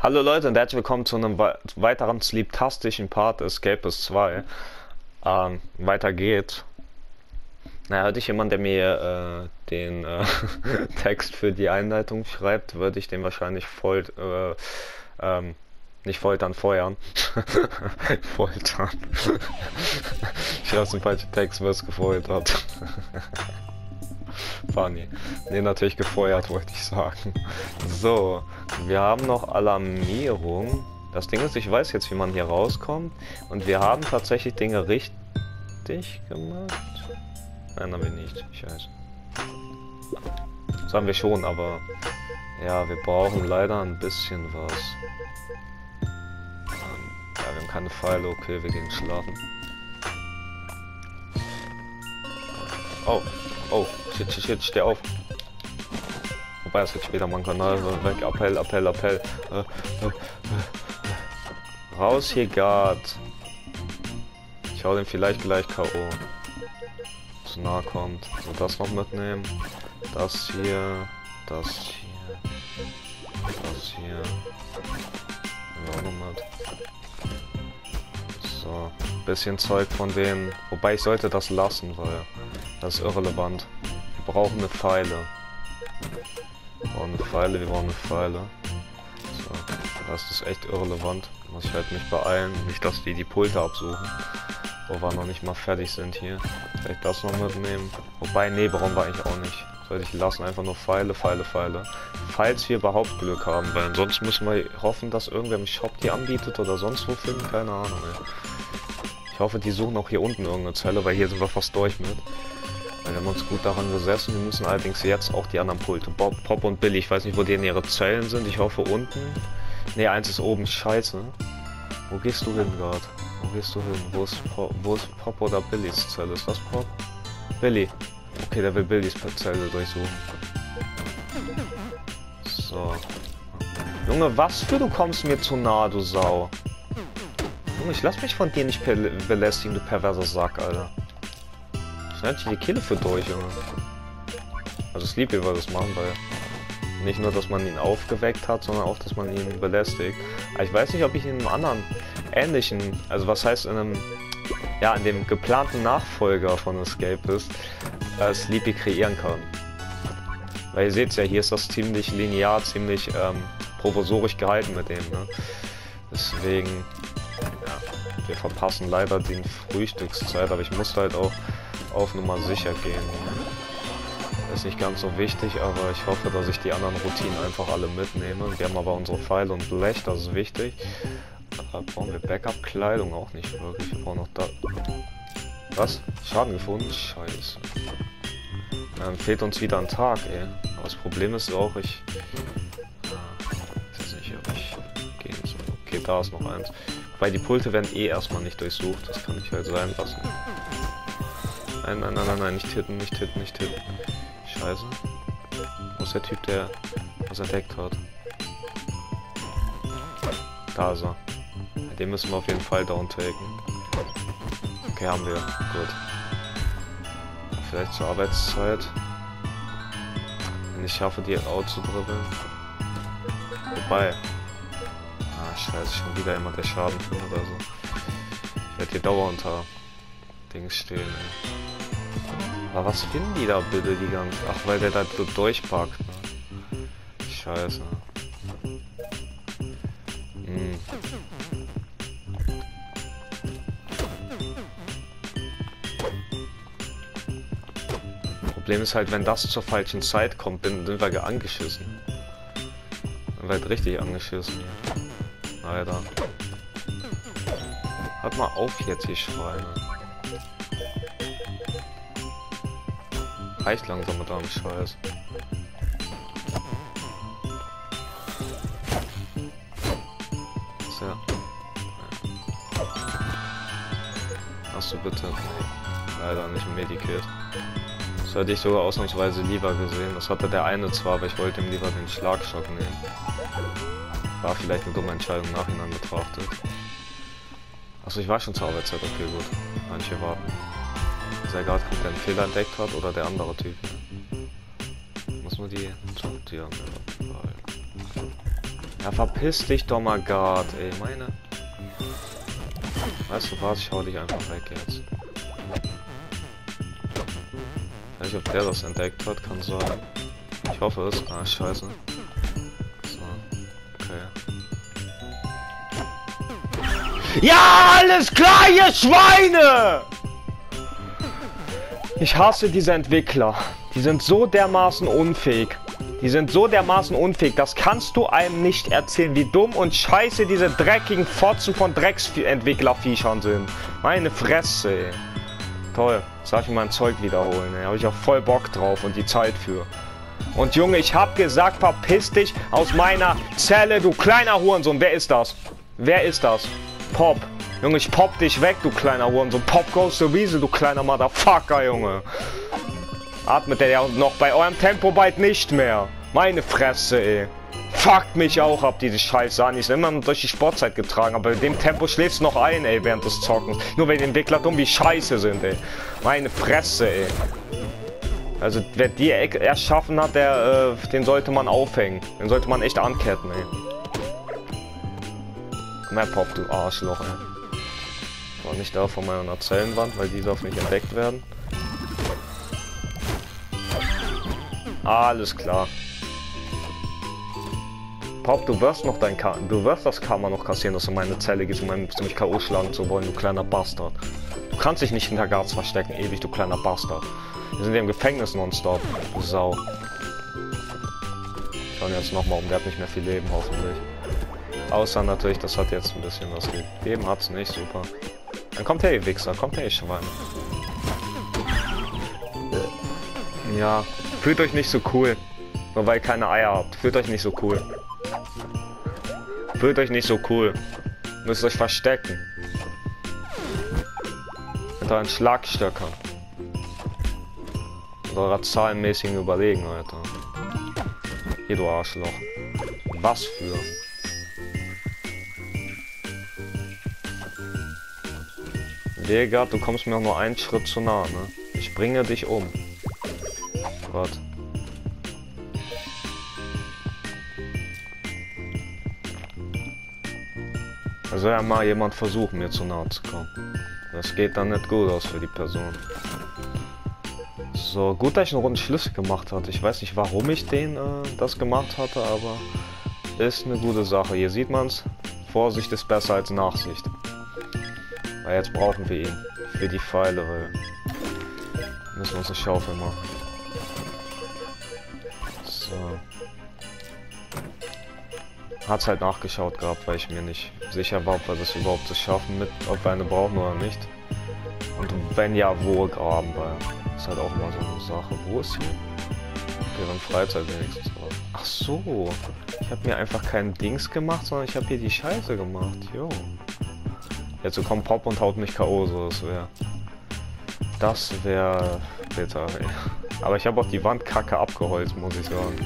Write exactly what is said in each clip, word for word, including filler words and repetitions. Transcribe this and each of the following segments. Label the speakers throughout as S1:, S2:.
S1: Hallo Leute und herzlich willkommen zu einem weiteren sleeptastischen Part Escapist zwei. Ähm, weiter geht's. Na, hätte ich jemand, der mir äh, den äh, Text für die Einleitung schreibt, würde ich den wahrscheinlich voll, äh, ähm, nicht foltern, feuern. Foltern. Ich schreibe den falschen Text, wirst gefoltert. Funny. Ne, natürlich gefeuert, wollte ich sagen. So, wir haben noch Alarmierung. Das Ding ist, ich weiß jetzt, wie man hier rauskommt. Und wir haben tatsächlich Dinge richtig gemacht. Nein, haben wir nicht. Scheiße. Das haben wir schon, aber... Ja, wir brauchen leider ein bisschen was. Ähm, ja, wir haben keine Pfeile. Okay, wir gehen schlafen. Oh. Oh, shit, shit, shit, steh auf. Wobei, es wird später mal ein Kanal weg. Appell, Appell, Appell. Äh, äh, äh. Raus hier, Guard. Ich hau den vielleicht gleich K O. Zu nahe kommt. So, das noch mitnehmen. Das hier. Das hier. Das hier. Nehmen wir auch noch mit. So, bisschen Zeug von denen. Wobei, ich sollte das lassen, weil... Das ist irrelevant. Wir brauchen eine Pfeile. Wir brauchen eine Pfeile, wir brauchen eine Pfeile. So, das ist echt irrelevant. Muss ich halt nicht beeilen. Nicht, dass die die Pulte absuchen. Wo wir noch nicht mal fertig sind hier. Vielleicht das noch mitnehmen. Wobei, nee, brauchen wir eigentlich auch nicht. Sollte ich lassen. Einfach nur Pfeile, Pfeile, Pfeile. Falls wir überhaupt Glück haben. Weil ansonsten müssen wir hoffen, dass irgendwer im Shop die anbietet oder sonst wo finden. Keine Ahnung, ey. Ich hoffe, die suchen auch hier unten irgendeine Zelle, weil hier sind wir fast durch mit. Wir haben uns gut daran gesessen, wir müssen allerdings jetzt auch die anderen Pulte. Bob, Pop und Billy, ich weiß nicht, wo die in ihre Zellen sind, ich hoffe unten. Ne, eins ist oben, scheiße. Wo gehst du hin gerade? Wo gehst du hin? Wo ist, Pop, wo ist Pop oder Billys Zelle? Ist das Pop? Billy. Okay, der will Billys Zelle durchsuchen. So. Junge, was für du kommst mir zu nah, du Sau. Junge, ich lass mich von dir nicht belästigen, du perverser Sack, Alter. Schneid die Kehle für durch, Junge. Also Sleepy würde das machen, weil nicht nur, dass man ihn aufgeweckt hat, sondern auch, dass man ihn belästigt. Aber ich weiß nicht, ob ich in einem anderen, ähnlichen, also was heißt in einem, ja, in dem geplanten Nachfolger von Escapist, äh, Sleepy kreieren kann. Weil ihr seht ja, hier ist das ziemlich linear, ziemlich ähm, provisorisch gehalten mit dem, ne? Deswegen, ja, wir verpassen leider die Frühstückszeit, aber ich musste halt auch auf Nummer sicher gehen. Ist nicht ganz so wichtig, aber ich hoffe, dass ich die anderen Routinen einfach alle mitnehme. Wir haben aber unsere Pfeile und Blech, das ist wichtig. Aber brauchen wir Backup-Kleidung auch nicht wirklich. Wir brauchen noch da... Was? Schaden gefunden? Scheiße. Dann fehlt uns wieder ein Tag, ey. Aber das Problem ist auch, ich... Ich weiß nicht, ob ich gehen soll. Okay, da ist noch eins. Weil die Pulte werden eh erstmal nicht durchsucht. Das kann ich halt sein lassen. Nein, nein, nein, nein, nein, nicht hitten, nicht hitten, nicht hitten. Scheiße. Wo ist der Typ, der was entdeckt hat? Da ist er. Den müssen wir auf jeden Fall downtaken. Okay, haben wir. Gut. Vielleicht zur Arbeitszeit. Wenn ich schaffe, die out zu dribbeln. Wobei. Ah, scheiße, schon wieder jemand, der Schaden findet oder so. Ich werde hier dauernd unter Dings stehen, ey. Aber was finden die da bitte die ganze... Ach, weil der da so durchpackt. Ne? Scheiße. Hm. Problem ist halt, wenn das zur falschen Zeit kommt, dann sind wir angeschissen. Dann wird richtig angeschissen. Leider. Hört mal auf jetzt, die Schweine. Reicht langsam mit einem Scheiß. So. Hast du bitte? Nee. Leider nicht ein Medikit. Das hätte ich sogar ausnahmsweise lieber gesehen. Das hatte der eine zwar, aber ich wollte ihm lieber den Schlagschock nehmen. War vielleicht eine dumme Entscheidung im Nachhinein betrachtet. Achso, ich war schon zur Arbeitszeit. Okay, gut. Kann ich hier warten. Der gerade kommt, der einen Fehler entdeckt hat, oder der andere Typ. Muss man die sortieren. Ja, verpiss dich doch mal, Gott, ey, meine... Weißt du was, ich hau dich einfach weg jetzt. Ich weiß nicht, ob der das entdeckt hat, kann sein. Ich hoffe es. Ah, scheiße. So, okay. Ja, alles klar, ihr Schweine! Ich hasse diese Entwickler. Die sind so dermaßen unfähig. Die sind so dermaßen unfähig. Das kannst du einem nicht erzählen, wie dumm und scheiße diese dreckigen Fotzen von Drecksentwicklerviechern sind. Meine Fresse, ey. Toll. Jetzt darf ich mein Zeug wiederholen, ey. Habe ich auch voll Bock drauf und die Zeit für. Und Junge, ich hab gesagt, verpiss dich aus meiner Zelle, du kleiner Hurensohn. Wer ist das? Wer ist das? Pop. Junge, ich pop dich weg, du kleiner Hurensohn. Pop goes the Weasel, du kleiner Motherfucker, Junge. Atmet der ja noch bei eurem Tempo bald nicht mehr. Meine Fresse, ey. Fuckt mich auch ab, diese Scheiße an. Ich bin immer durch die Sportzeit getragen, aber in dem Tempo schläfst du noch ein, ey, während des Zockens. Nur weil die Entwickler dumm wie Scheiße sind, ey. Meine Fresse, ey. Also, wer die erschaffen hat, der, äh, den sollte man aufhängen. Den sollte man echt anketten, ey. Komm her, Pop, du Arschloch, ey. War nicht da von meiner Zellenwand, weil die darf nicht entdeckt werden. Alles klar. Pop, du wirst noch dein Ka du wirst das Karma noch kassieren, dass du in meine Zelle gehst, um mich K O schlagen zu wollen, du kleiner Bastard. Du kannst dich nicht hinter Guards verstecken, ewig, du kleiner Bastard. Wir sind ja im Gefängnis nonstop, du Sau. Schauen jetzt nochmal um, der hat nicht mehr viel Leben, hoffentlich. Außer natürlich, das hat jetzt ein bisschen was gegeben, hat's nicht, super. Dann kommt her, ihr Wichser, kommt her, ihr Schwein. Ja, fühlt euch nicht so cool. Nur weil ihr keine Eier habt. Fühlt euch nicht so cool. Fühlt euch nicht so cool. Müsst euch verstecken. Mit euren Schlagstöckern. Mit eurer zahlenmäßigen Überlegen, Alter. Hier, du Arschloch. Was für... Digga, du kommst mir auch nur einen Schritt zu nah, ne? Ich bringe dich um. Gott. Also ja mal jemand versuchen, mir zu nahe zu kommen. Das geht dann nicht gut aus für die Person. So, gut, dass ich eine Runde Schlüssel gemacht hatte. Ich weiß nicht, warum ich den äh, das gemacht hatte, aber ist eine gute Sache. Hier sieht man's. Vorsicht ist besser als Nachsicht. Weil jetzt brauchen wir ihn für die Pfeile, weil müssen wir uns eine Schaufel machen. So. Hat's halt nachgeschaut gehabt, weil ich mir nicht sicher war, ob wir das überhaupt zu schaffen, mit, ob wir eine brauchen oder nicht. Und wenn ja, wo graben, weil das ist halt auch mal so eine Sache. Wo ist hier? Deren Freizeit wenigstens drauf. Ach so. Ich habe mir einfach kein Dings gemacht, sondern ich habe hier die Scheiße gemacht. Jo. Jetzt so kommt Pop und haut mich K O, so das wäre. Das wäre bitter, ey. Aber ich habe auch die Wandkacke abgeholzt, muss ich sagen.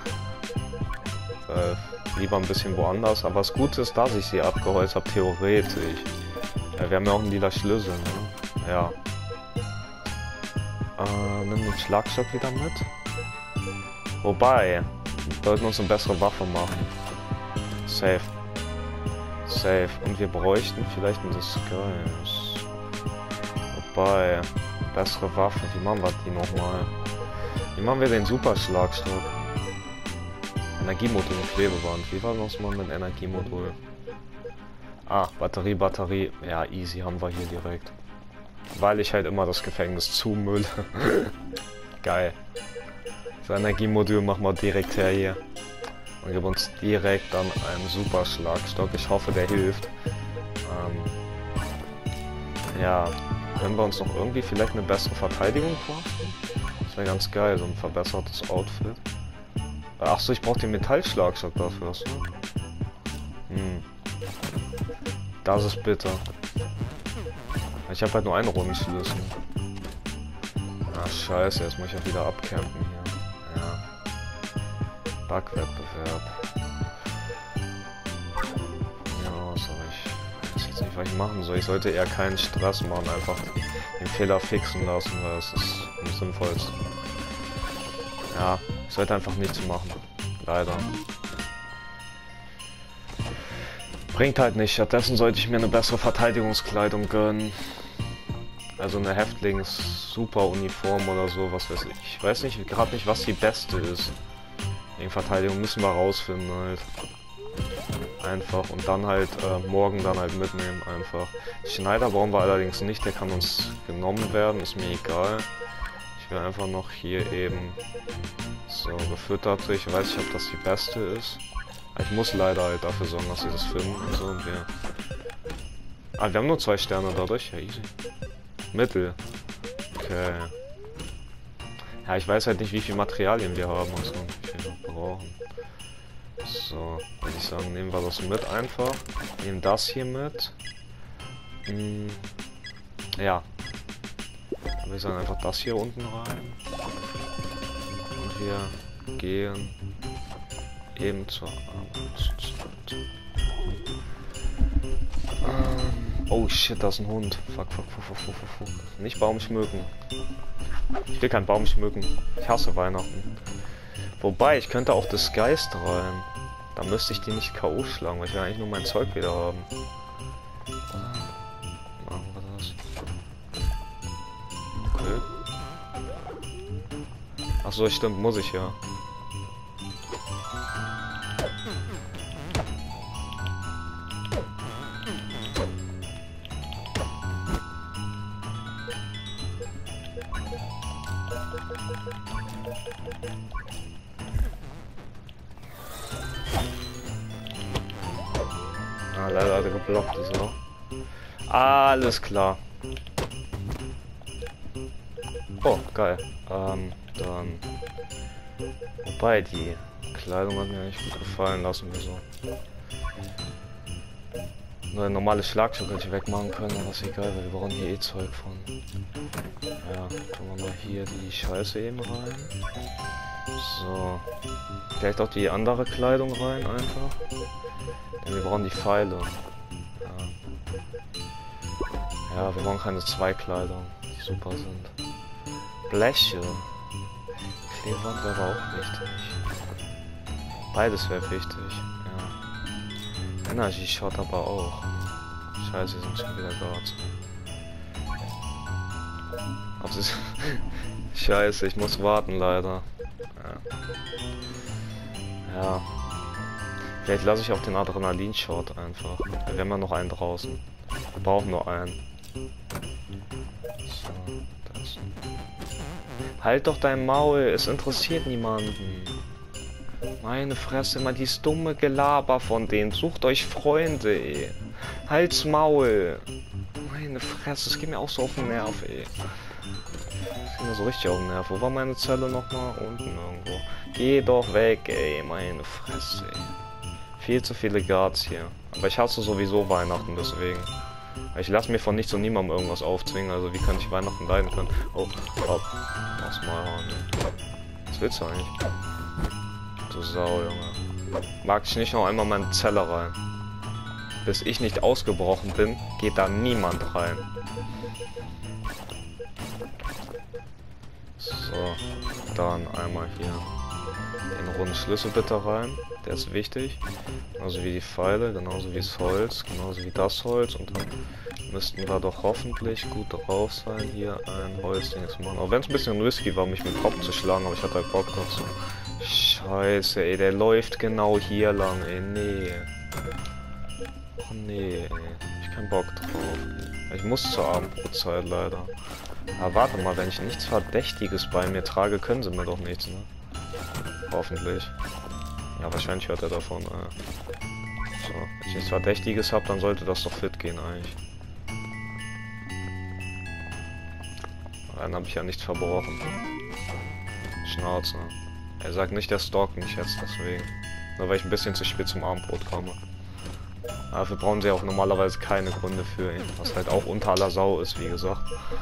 S1: Äh, lieber ein bisschen woanders, aber das Gute ist, dass ich sie abgeholzt habe, theoretisch. Ja, wir haben ja auch einen lila Schlüssel, ne? Ja. Äh, nimm den Schlagstock wieder mit. Wobei, wir sollten uns eine bessere Waffe machen. Safe. Safe. Und wir bräuchten vielleicht ein Disguise. Wobei, bessere Waffe. Wie machen wir die nochmal? Wie machen wir den Superschlagstock? Energiemodul und Klebeband. Wie war das mal mit Energiemodul? Ah, Batterie, Batterie. Ja, easy haben wir hier direkt. Weil ich halt immer das Gefängnis zumülle. Geil. Das Energiemodul machen wir direkt her hier. Und geben uns direkt dann einen Superschlagstock. Ich hoffe, der hilft. Ähm, ja, können wir uns noch irgendwie vielleicht eine bessere Verteidigung vorstellen? Das wäre ganz geil, so ein verbessertes Outfit. Ach so, ich brauche den Metallschlagstock dafür. So. Hm. Das ist bitter. Ich habe halt nur einen Rundenschlüssel. Ah, scheiße, jetzt muss ich ja wieder abcampen hier. Ja. Backwettbewerb. Ja, was soll ich... Ich weiß jetzt nicht, was ich machen soll. Ich sollte eher keinen Stress machen, einfach den Fehler fixen lassen, weil es ist am sinnvollsten. Ja, ich sollte einfach nichts machen. Leider. Bringt halt nicht. Stattdessen sollte ich mir eine bessere Verteidigungskleidung gönnen. Also eine Häftlings-Super-Uniform oder so, was weiß ich. Ich weiß nicht, gerade nicht, was die beste ist. Wegen Verteidigung müssen wir rausfinden halt. Einfach. Und dann halt äh, morgen dann halt mitnehmen einfach. Schneider brauchen wir allerdings nicht, der kann uns genommen werden, ist mir egal. Ich will einfach noch hier eben so gefüttert. Ich weiß nicht, ob das die beste ist. Aber ich muss leider halt dafür sorgen, dass sie das finden und so. Und wir ah, wir haben nur zwei Sterne dadurch. Ja, easy. Mittel. Okay. Ja, ich weiß halt nicht, wie viel Materialien wir haben und so. Wie viel wir brauchen. So, würde ich sagen, nehmen wir das mit einfach. Nehmen das hier mit. Hm, ja. Dann würde ich sagen, einfach das hier unten rein. Und wir gehen eben zur Arbeitszeit. Ähm, oh shit, da ist ein Hund. Fuck, fuck, fuck, fuck, fuck, fuck, fuck. Nicht Baum schmücken. Ich will keinen Baum schmücken. Ich hasse Weihnachten. Wobei, ich könnte auch das Geist rein. Da müsste ich die nicht K O schlagen, weil ich will eigentlich nur mein Zeug wieder haben. Machen wir das. Okay. Achso, stimmt, muss ich ja. Ah, leider hat er geblockt, so. Alles klar. Oh, geil. Ähm, dann... Wobei, die Kleidung hat mir nicht gut gefallen, lassen wir so. Nur ein normales Schlagschuh hätte ich wegmachen können, aber ist egal, weil wir brauchen hier eh Zeug von. Ja, tun wir mal hier die Scheiße eben rein. So. Vielleicht auch die andere Kleidung rein einfach. Denn wir brauchen die Pfeile. Ja, ja wir brauchen keine Zweikleidung, die super sind. Bleche. Klebeband wäre auch wichtig. Beides wäre wichtig, ja. Energy Shot aber auch. Scheiße, sind schon wieder Guards. Aber ist Scheiße, ich muss warten leider. Ja. Ja. Vielleicht lasse ich auch den Adrenalin-Shot einfach. Wir haben ja noch einen draußen. Wir brauchen nur einen. So, das. Halt doch dein Maul, es interessiert niemanden. Meine Fresse, mal dieses dumme Gelaber von denen. Sucht euch Freunde, ey. Halt's Maul. Meine Fresse, es geht mir auch so auf den Nerv, ey. Es geht mir so richtig auf den Nerv. Wo war meine Zelle nochmal? Unten irgendwo. Geh doch weg, ey. Meine Fresse, ey. Viel zu viele Guards hier. Aber ich hasse sowieso Weihnachten, deswegen. Ich lasse mir von nichts und niemandem irgendwas aufzwingen. Also wie kann ich Weihnachten leiden können? Oh, oh. Lass mal hauen. Was willst du eigentlich? Du Sau, Junge. Mag ich nicht noch einmal meine Zelle rein. Bis ich nicht ausgebrochen bin, geht da niemand rein. So, dann einmal hier den runden Schlüssel bitte rein. Der ist wichtig. Genauso wie die Pfeile, genauso wie das Holz, genauso wie das Holz. Und dann müssten wir doch hoffentlich gut drauf sein, hier ein Holzding zu machen. Auch wenn es ein bisschen risky war, mich mit dem Kopf zu schlagen, aber ich hatte halt Bock dazu. Scheiße, ey, der läuft genau hier lang, ey, nee. Oh nee, ey. Ich hab keinen Bock drauf. Ich muss zur Abendbrotzeit leider. Aber warte mal, wenn ich nichts Verdächtiges bei mir trage, können sie mir doch nichts, ne? Hoffentlich. Ja, wahrscheinlich hört er davon, äh. So, wenn ich nichts Verdächtiges habe, dann sollte das doch fit gehen eigentlich. Dann habe ich ja nichts verbrochen. Schnauze. Er sagt nicht, der stalkt mich jetzt deswegen. Nur weil ich ein bisschen zu spät zum Abendbrot komme. Aber dafür brauchen sie auch normalerweise keine Gründe für ihn. Was halt auch unter aller Sau ist, wie gesagt.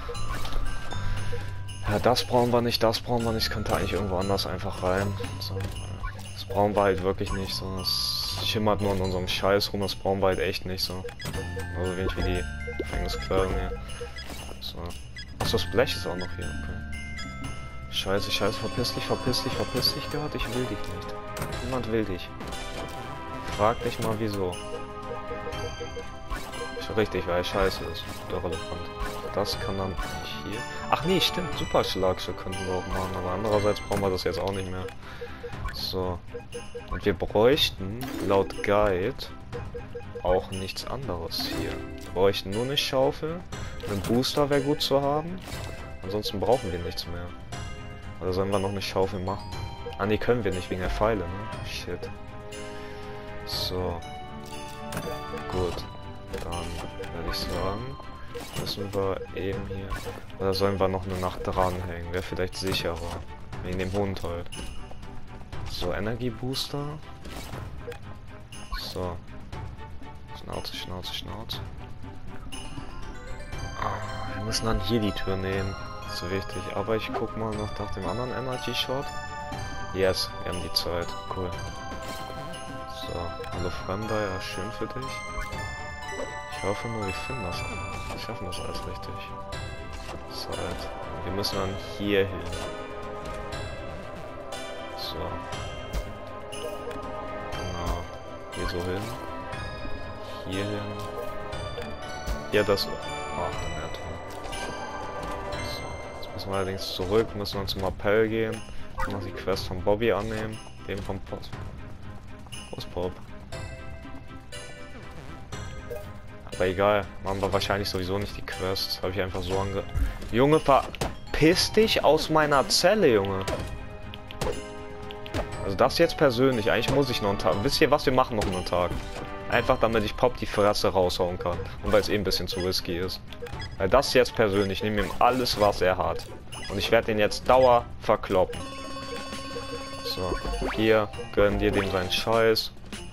S1: Ja, das brauchen wir nicht, das brauchen wir nicht. Könnte eigentlich irgendwo anders einfach rein. So, das brauchen wir halt wirklich nicht. So, das schimmert nur in unserem Scheiß rum. Das brauchen wir halt echt nicht so. Also wenig wie die Gefängniskleidung hier. So. Achso, das Blech ist auch noch hier. Okay. Scheiße, scheiße, verpiss dich, verpiss dich, verpiss dich gerade. Ich will dich nicht. Niemand will dich. Frag dich mal wieso. Ist richtig, weil scheiße ist. Der relevant. Das kann dann nicht hier. Ach nee, stimmt. Superschlagsche könnten wir auch machen, aber andererseits brauchen wir das jetzt auch nicht mehr. So. Und wir bräuchten laut Guide auch nichts anderes hier. Wir bräuchten nur eine Schaufel. Ein Booster wäre gut zu haben. Ansonsten brauchen wir nichts mehr. Oder sollen wir noch eine Schaufel machen? Ah ne, können wir nicht wegen der Pfeile, ne? Shit. So. Gut. Dann würde ich sagen, müssen wir eben hier... Oder sollen wir noch eine Nacht dranhängen? Wäre vielleicht sicherer. Wegen dem Hund halt. So, Energiebooster. So. Schnauze, Schnauze, Schnauze. Ah, wir müssen dann hier die Tür nehmen. Das ist wichtig. Aber ich guck mal noch nach dem anderen Energy Shot. Yes, wir haben die Zeit. Cool. So, hallo Fremder, ja, schön für dich. Ich hoffe nur, wir finden das. Wir schaffen das alles richtig. Zeit. Wir müssen dann hier hin. So. Genau. Hier so hin. Hier hin. Hier das... Ach, dann ja toll. So. Jetzt müssen wir allerdings zurück, müssen wir zum Appell gehen. Noch die Quest von Bobby annehmen. Eben vom Post. Postpop. Aber egal, machen wir wahrscheinlich sowieso nicht die Quest. Habe ich einfach so ange... Junge, verpiss dich aus meiner Zelle, Junge. Also das jetzt persönlich. Eigentlich muss ich noch einen Tag... Wisst ihr was? Wir machen noch einen Tag. Einfach damit ich Pop die Fresse raushauen kann. Und weil es eh ein bisschen zu risky ist. Weil das jetzt persönlich, ich nehme ihm alles, was er hat. Und ich werde den jetzt Dauer verkloppen. So, hier, gönn dir dem seinen Scheiß.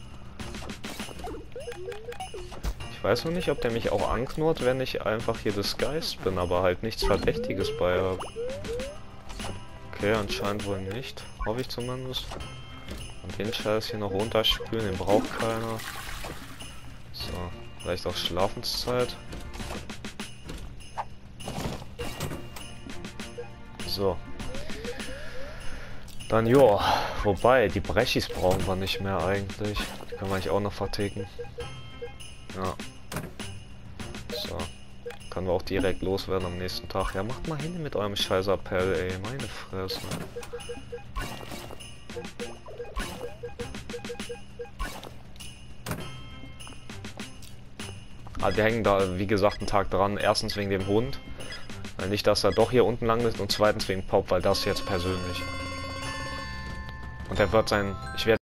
S1: Ich weiß noch nicht, ob der mich auch anknurrt, wenn ich einfach hier disguised bin, aber halt nichts Verdächtiges bei habe. Okay, anscheinend wohl nicht. Hoffe ich zumindest. Und den Scheiß hier noch runterspülen, den braucht keiner. So, vielleicht auch Schlafenszeit. So. Dann jo, wobei, die Brechis brauchen wir nicht mehr eigentlich. Die können wir eigentlich auch noch verticken. Ja. So. Können wir auch direkt loswerden am nächsten Tag. Ja, macht mal hin mit eurem scheiß Appell, ey. Meine Fresse. Ah, die hängen da, wie gesagt, einen Tag dran. Erstens wegen dem Hund. Nicht, dass er doch hier unten lang ist. Und zweitens wegen Pop, weil das jetzt persönlich. Und er wird sein... Ich werde